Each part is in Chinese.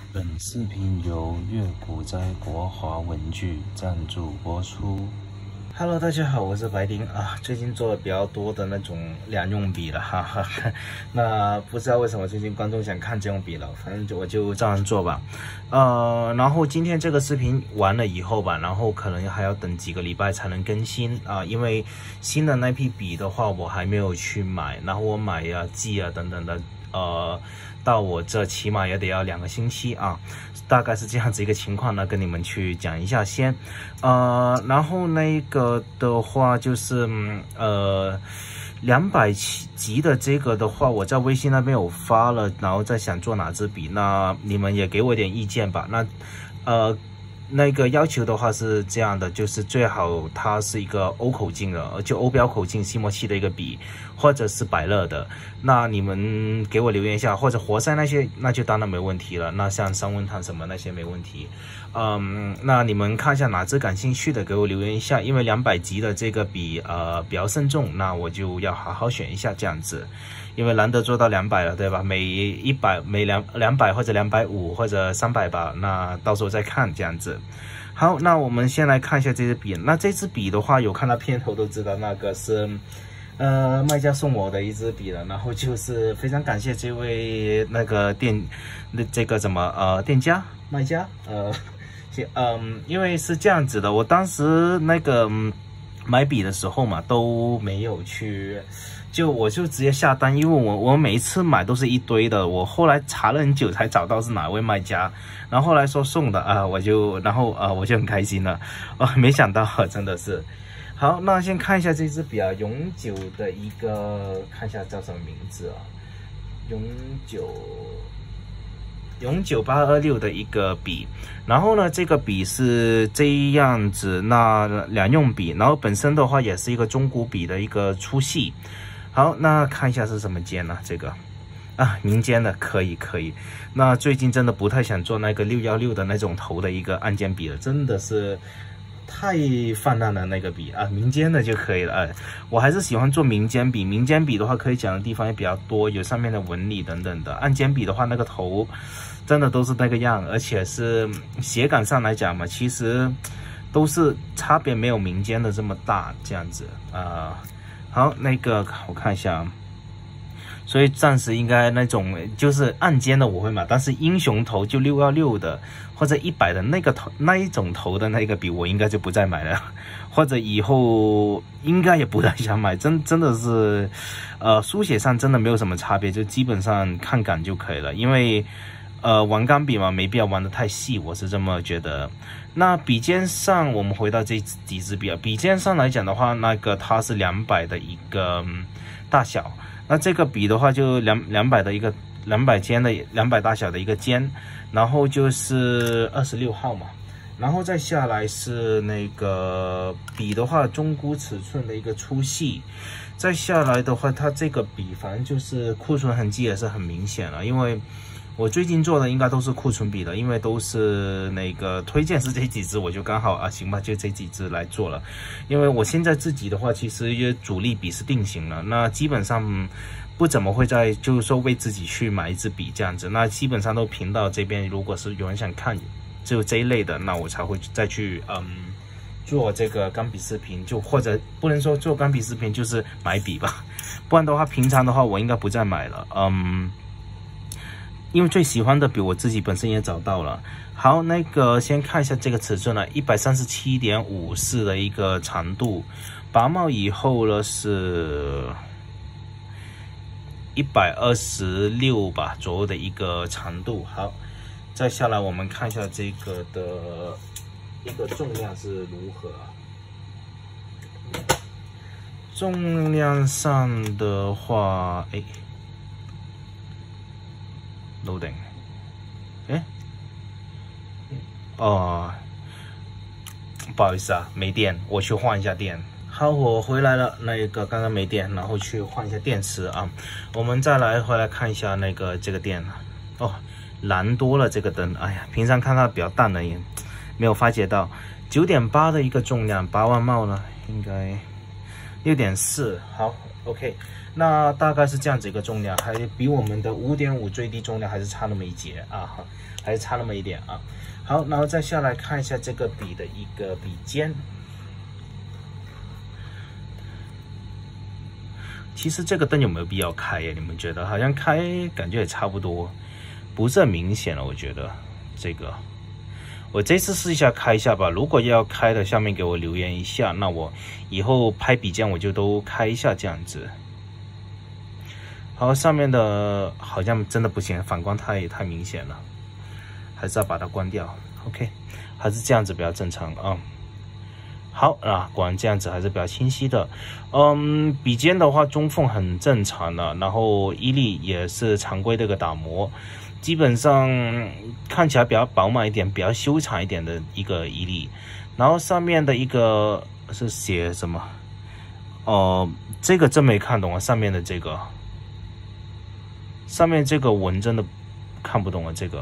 本视频由粤股灾国华文具赞助播出。Hello， 大家好，我是白丁啊。最近做的比较多的那种两用笔了，哈哈。那不知道为什么最近观众想看这种笔了，反正我就照样做吧。然后今天这个视频完了以后吧，然后可能还要等几个礼拜才能更新啊，因为新的那批笔的话我还没有去买，然后我买呀、寄啊等等的。到我这起码也得要2个星期啊，大概是这样子一个情况呢，跟你们去讲一下先。然后那个的话就是200级的这个的话，我在微信那边有发了，然后在想做哪支笔，那你们也给我点意见吧。那个要求的话是这样的，就是最好它是一个欧口径的，就欧标口径吸墨器的一个笔，或者是百乐的。那你们给我留言一下，或者活塞那些，那就当然没问题了。那像三温炭什么那些没问题。那你们看一下哪支感兴趣的，给我留言一下。因为200级的这个笔比较慎重，那我就要好好选一下这样子。因为难得做到200了，对吧？每200或者250或者300吧，那到时候再看这样子。好，那我们先来看一下这支笔。那这支笔的话，有看到片头都知道，那个是卖家送我的一支笔了。然后就是非常感谢这位那个店家卖家因为是这样子的，我当时那个买笔的时候嘛，都没有去。我就直接下单，因为我每一次买都是一堆的，我后来查了很久才找到是哪位卖家，然后后来说送的啊，我就很开心了，没想到真的是。好，那先看一下这支笔啊，永久的一个，看一下叫什么名字啊，永久826的一个笔，然后呢，这个笔是这样子，那两用笔，然后本身的话也是一个中古笔的一个粗细。好，那看一下是什么尖呢？这个民间的可以。那最近真的不太想做那个616的那种头的一个按键笔了，真的是太泛滥了那个笔啊，民间的就可以了。我还是喜欢做民间笔，民间笔的话可以讲的地方也比较多，有上面的纹理等等的。按键笔的话，那个头真的都是那个样，而且是写感上来讲嘛，其实都是差别没有民间的这么大，这样子啊。好，那个我看一下，所以暂时应该那种就是按键的我会买，但是英雄头就616的或者100的那个头那一种头的那个笔，我应该就不再买了，或者以后应该也不太想买。真的是，书写上真的没有什么差别，就基本上看感就可以了，因为。玩钢笔嘛，没必要玩得太细，我是这么觉得。那笔尖上，我们回到这几支笔啊，笔尖上来讲的话，那个它是200的一个大小，那这个笔的话就200的一个200尖的200大小的一个尖，然后就是26号嘛，然后再下来是那个笔的话，中估尺寸的一个粗细。再下来的话，它这个笔反正就是库存痕迹也是很明显了，因为。我最近做的应该都是库存笔的，因为都是那个推荐是这几支，我就刚好行吧，就这几支来做了。因为我现在自己的话，其实主力笔是定型了，那基本上不怎么会就是说为自己去买一支笔这样子。那基本上都频道这边，如果是有人想看就这一类的，那我才会再去做这个钢笔视频，就或者不能说做钢笔视频，就是买笔吧，不然的话，平常的话我应该不再买了，因为最喜欢的笔我自己本身也找到了。好，那个先看一下这个尺寸了，137.54的一个长度，拔帽以后呢是126吧左右的一个长度。好，再下来我们看一下这个的一个重量是如何啊？重量上的话，loading， 不好意思啊，没电，我去换一下电。好，我回来了，那个刚刚没电，然后去换一下电池啊。我们再回来看一下这个电蓝多了这个灯，哎呀，平常看它比较淡了，也没有发觉到。9.8的一个重量，8万帽呢，应该6.4。好 ，OK。 那大概是这样子一个重量，还比我们的5.5最低重量还是差那么一截啊，还是差那么一点啊。好，然后再下来看一下这个笔的一个笔尖。其实这个灯有没有必要开呀？你们觉得？好像开感觉也差不多，不是很明显了。我觉得这个，我这次试一下开一下吧。如果要开的，下面给我留言一下，那我以后拍笔尖我就都开一下这样子。好，上面的好像真的不行，反光太明显了，还是要把它关掉。OK， 还是这样子比较正常啊。好啊，果然这样子还是比较清晰的。笔尖的话中缝很正常的，然后衣粒也是常规的一个打磨，基本上看起来比较饱满一点，比较修长一点的一个衣粒。然后上面的一个是写什么？这个真没看懂啊，上面这个纹真的看不懂啊，这个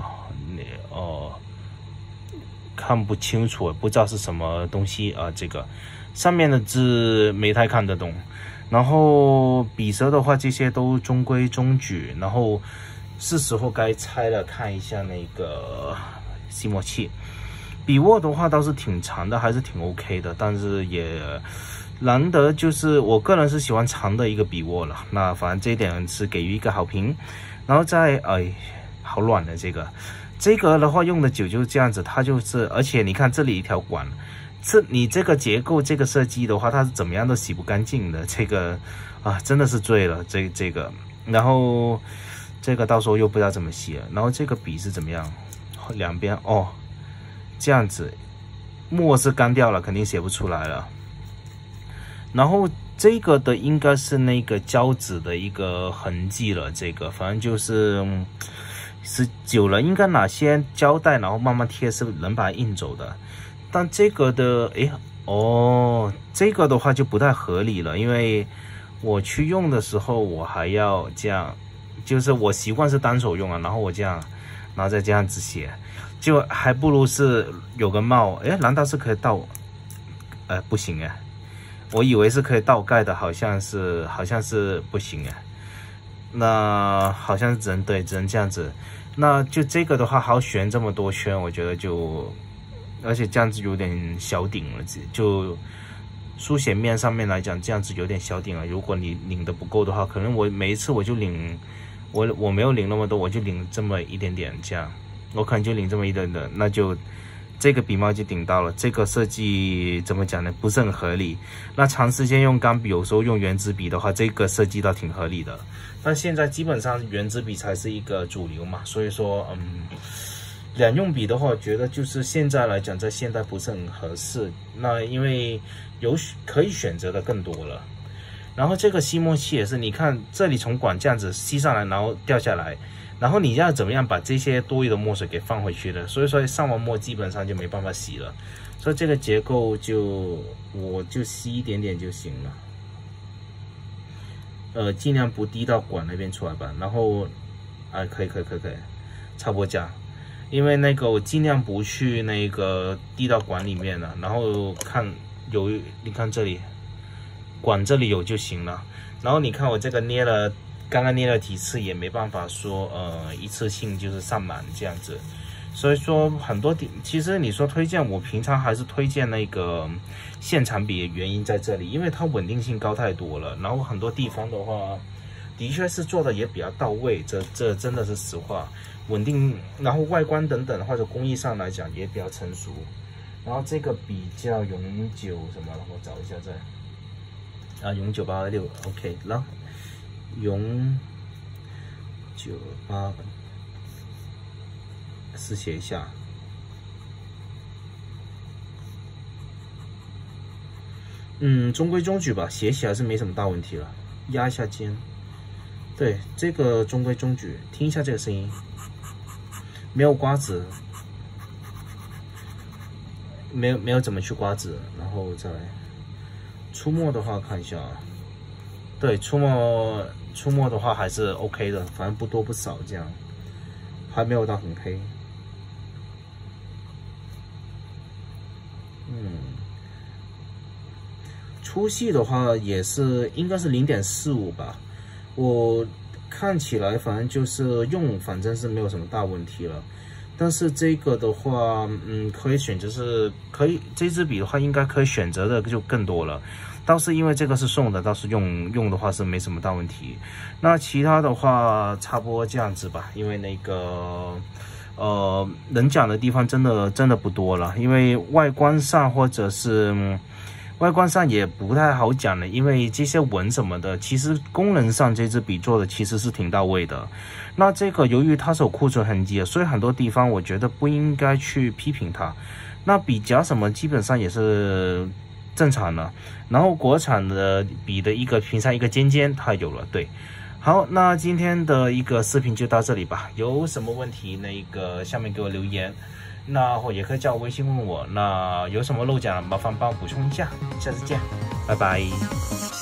看不清楚，不知道是什么东西啊。这个上面的字没太看得懂，然后笔舌的话，这些都中规中矩。然后是时候该拆了，看一下那个吸墨器。笔握的话倒是挺长的，还是挺 OK 的，但是也难得，就是我个人是喜欢长的一个笔握了。那反正这一点是给予一个好评。然后再好软的这个的话用的久就是这样子，它就是，而且你看这里一条管，你这个结构这个设计的话，它是怎么样都洗不干净的，这个啊真的是醉了这个，然后这个到时候又不知道怎么洗了，然后这个笔是怎么样，两边这样子，墨是干掉了，肯定写不出来了，然后这个的应该是那个胶纸的一个痕迹了，这个反正就是久了应该拿些胶带，然后慢慢贴是能把它印走的。但这个的这个的话就不太合理了，因为我去用的时候我还要这样，就是我习惯是单手用啊，然后我这样，然后再这样子写，就还不如是有个帽。难道是可以倒？不行哎，我以为是可以倒盖的，好像是不行哎。那好像只能这样子。那就这个的话，还要旋这么多圈，我觉得而且这样子有点小顶了，就书写面上面来讲，这样子有点小顶了。如果你领的不够的话，可能我每一次我就领，我没有领那么多，我就领这么一点点，这样我可能就领这么一点点，那就这个笔帽就顶到了。这个设计怎么讲呢？不是很合理。那长时间用钢笔，有时候用原子笔的话，这个设计倒挺合理的。但现在基本上原子笔才是一个主流嘛，所以说两用笔的话，我觉得就是现在来讲，在现代不是很合适。那因为可以选择的更多了。然后这个吸墨器也是，你看这里从管这样子吸上来，然后掉下来，然后你要怎么样把这些多余的墨水给放回去的？所以说上完墨基本上就没办法洗了。所以这个结构我就吸一点点就行了。尽量不滴到管那边出来吧。然后可以，差不多这样。因为那个我尽量不去那个滴到管里面了，然后你看这里管这里有就行了。然后你看我这个刚刚捏了几次也没办法说一次性就是上满这样子。所以说很多其实你说推荐，我平常还是推荐那个现场笔，原因在这里，因为它稳定性高太多了。然后很多地方的话，的确是做的也比较到位，这真的是实话。稳定，然后外观等等或者工艺上来讲也比较成熟。然后这个笔叫永久什么了，我找一下永久826 OK 了，永久8试写一下。中规中矩吧，写起来是没什么大问题了。压一下肩，对，这个中规中矩。听一下这个声音，没有刮纸，没有怎么去刮纸。然后再出墨的话，看一下对，出墨的话还是 OK 的，反正不多不少，这样还没有到很黑。粗细的话也是应该是0.45吧， 我看起来反正就是用，反正是没有什么大问题了。但是这个的话，可以选择是可以这支笔的话，应该可以选择的就更多了。倒是因为这个是送的，倒是用的话是没什么大问题。那其他的话差不多这样子吧，因为那个能讲的地方真的不多了，因为外观上或者是。外观上也不太好讲了，因为这些纹什么的，其实功能上这支笔做的其实是挺到位的。那这个由于它是有库存痕迹的，所以很多地方我觉得不应该去批评它。那笔夹什么基本上也是正常的，然后国产的笔的一个屏上一个尖尖它有了，对。好，那今天的一个视频就到这里吧，有什么问题那个下面给我留言。那或也可以叫我微信问我，那有什么漏讲，麻烦帮我补充一下。下次见，拜拜。